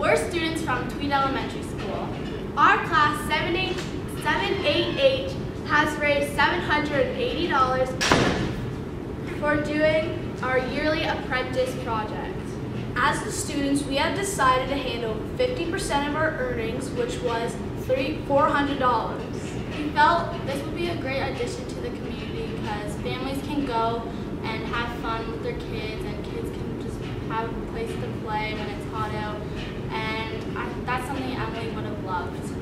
We're students from Tweed Elementary School. Our class 788H has raised $780 for doing our yearly apprentice project. As the students, we have decided to handle 50% of our earnings, which was $400. We felt this would be a great addition to the community because families can go and have fun with their kids, and kids can just have a place to play when it's hot out, and that's something Emily would have loved.